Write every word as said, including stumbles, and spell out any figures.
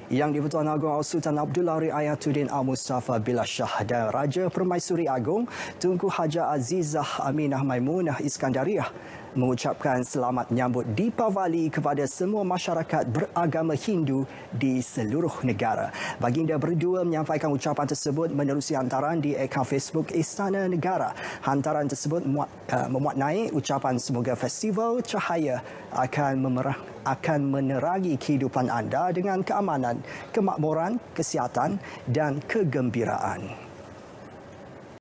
Yang di-Pertuan Agong Sultan Abdullah Riayatuddin Al-Mustafa Billah Shah dan Raja Permaisuri Agong Tunku Haja Azizah Aminah Maimunah Iskandariah mengucapkan selamat menyambut Deepavali kepada semua masyarakat beragama Hindu di seluruh negara. Baginda berdua menyampaikan ucapan tersebut menerusi hantaran di akaun Facebook Istana Negara. Hantaran tersebut memuat, uh, memuat naik ucapan semoga festival cahaya akan memerah akan menerangi kehidupan anda dengan keamanan, kemakmuran, kesihatan dan kegembiraan.